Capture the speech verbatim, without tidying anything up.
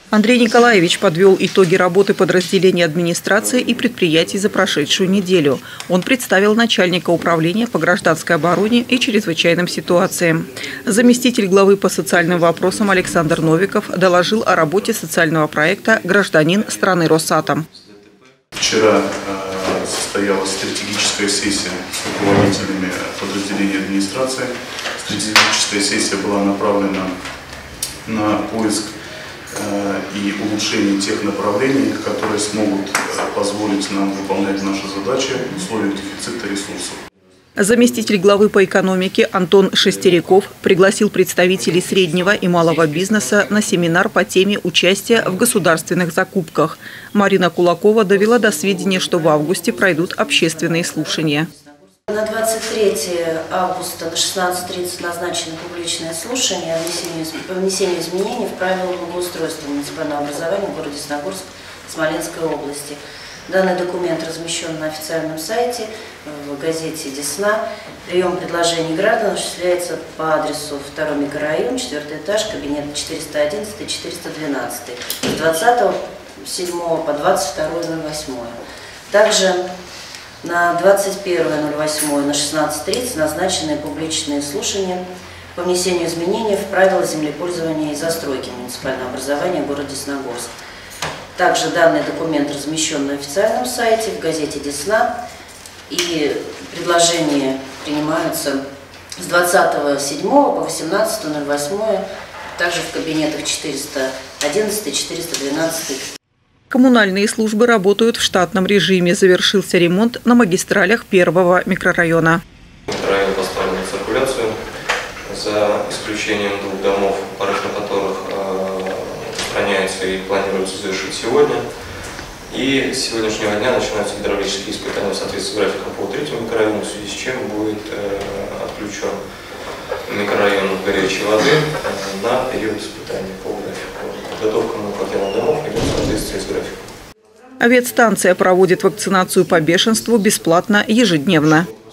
Андрей Николаевич подвел итоги работы подразделений администрации и предприятий за прошедшую неделю. Он представил начальника управления по гражданской обороне и чрезвычайным ситуациям. Заместитель главы по социальным вопросам Александр Новиков доложил о работе социального проекта «Гражданин страны Росатом». Вчера состоялась стратегическая сессия с руководителями подразделений администрации. Стратегическая сессия была направлена на поиск и улучшение тех направлений, которые смогут позволить нам выполнять наши задачи в условиях дефицита ресурсов. Заместитель главы по экономике Антон Шестеряков пригласил представителей среднего и малого бизнеса на семинар по теме участия в государственных закупках. Марина Кулакова довела до сведения, что в августе пройдут общественные слушания. На двадцать третье августа на шестнадцать тридцать назначено публичное слушание о внесении изменений в правила благоустройства муниципального образования в городе Ясногорск Смоленской области. Данный документ размещен на официальном сайте в газете «Десна». Прием предложений граждан осуществляется по адресу второй микрорайон, четвёртый этаж, кабинет четыреста одиннадцать — четыреста двенадцать, с двадцатого седьмого по двадцать второе ноль восьмое. Также на двадцать первое ноль восьмое на шестнадцать тридцать назначены публичные слушания по внесению изменений в правила землепользования и застройки муниципального образования в городе Ясногорск. Также данный документ размещен на официальном сайте в газете «Десна», и предложения принимаются с двадцатого седьмого по восемнадцатое ноль восьмое, также в кабинетах четыреста одиннадцать — четыреста двенадцать. Коммунальные службы работают в штатном режиме. Завершился ремонт на магистралях первого микрорайона. Микрорайон поставлен на циркуляцию, за исключением двух домов, порыв на которых э, устраняется и планируется завершить сегодня. И с сегодняшнего дня начинаются гидравлические испытания в соответствии с графиком по третьему микрорайону, в связи с чем будет э, отключен микрорайон горячей воды э, на период испытаний по графику. Подготовка многоквартирных домов идет в соответствии с графиком. Ветстанция проводит вакцинацию по бешенству бесплатно ежедневно.